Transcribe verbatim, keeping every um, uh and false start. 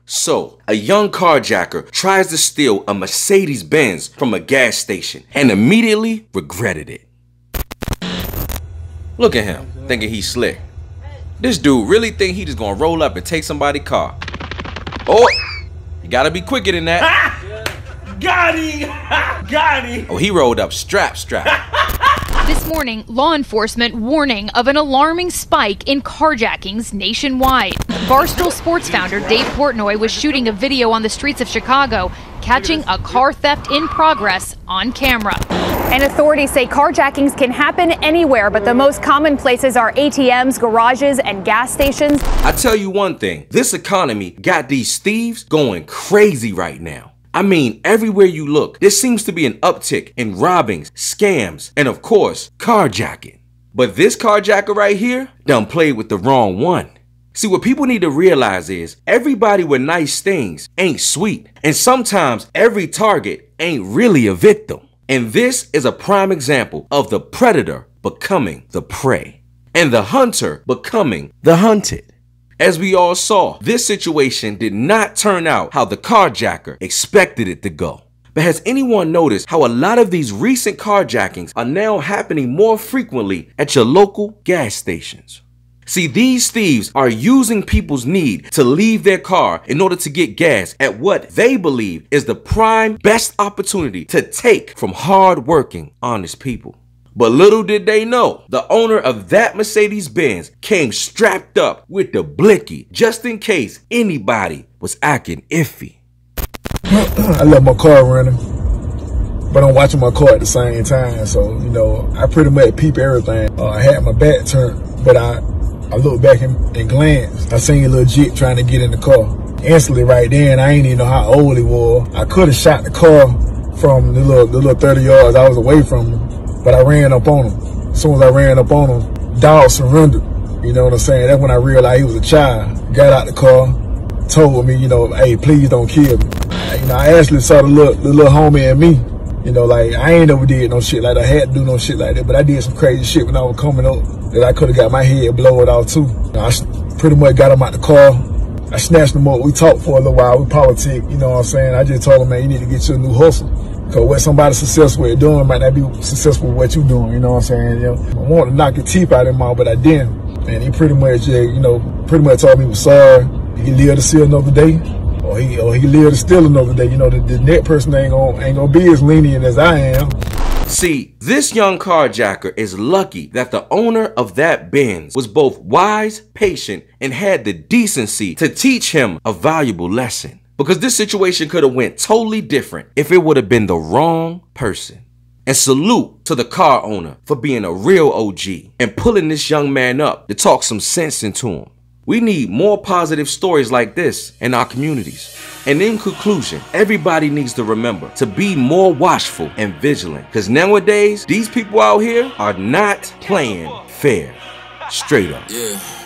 So, a young carjacker tries to steal a Mercedes Benz from a gas station and immediately regretted it. Look at him, thinking he's slick. This dude really think he just gonna roll up and take somebody's car. Oh, you gotta be quicker than that. Ha! Got him! Got him! Oh, he rolled up strap strap. This morning, law enforcement warning of an alarming spike in carjackings nationwide. Barstool Sports founder Dave Portnoy was shooting a video on the streets of Chicago, catching a car theft in progress on camera. And authorities say carjackings can happen anywhere, but the most common places are A T Ms, garages, and gas stations. I tell you one thing, this economy got these thieves going crazy right now. I mean, everywhere you look, there seems to be an uptick in robbings, scams, and of course, carjacking. But this carjacker right here done played with the wrong one. See, what people need to realize is everybody with nice things ain't sweet. And sometimes every target ain't really a victim. And this is a prime example of the predator becoming the prey and the hunter becoming the hunted. As we all saw, this situation did not turn out how the carjacker expected it to go. But has anyone noticed how a lot of these recent carjackings are now happening more frequently at your local gas stations? See, these thieves are using people's need to leave their car in order to get gas at what they believe is the prime best opportunity to take from hard-working, honest people. But little did they know, the owner of that Mercedes Benz came strapped up with the blicky just in case anybody was acting iffy. I left my car running, but I'm watching my car at the same time. So, you know, I pretty much peep everything. Uh, I had my back turned, but I, I looked back and, and glanced. I seen a little jit trying to get in the car. Instantly right then, I ain't even know how old he was. I could have shot the car from the little, the little thirty yards I was away from him. But I ran up on him. As soon as I ran up on him, dog surrendered. You know what I'm saying? That's when I realized he was a child. Got out the car, told me, you know, hey, please don't kill me. You know, I actually saw the little, the little homie in me. You know, like, I ain't never did no shit like that. I had to do no shit like that. But I did some crazy shit when I was coming up that I could have got my head blown out too. You know, I pretty much got him out the car. I snatched him up. We talked for a little while. We politic. You know what I'm saying? I just told him, man, you need to get you a new hustle. Because what somebody successful at doing might not be successful with what you doing, you know what I'm saying? You know, I wanted to knock the teeth out of him out, but I didn't. And he pretty much, yeah, you know, pretty much told me he was sorry. He lived to see another day, or he or he lived to steal another day. You know, the, the next person ain't gonna, ain't gonna be as lenient as I am. See, this young carjacker is lucky that the owner of that Benz was both wise, patient, and had the decency to teach him a valuable lesson. Because this situation could have went totally different if it would have been the wrong person. And salute to the car owner for being a real O G and pulling this young man up to talk some sense into him. We need more positive stories like this in our communities. And in conclusion, everybody needs to remember to be more watchful and vigilant. Because nowadays, these people out here are not playing fair. Straight up. Yeah.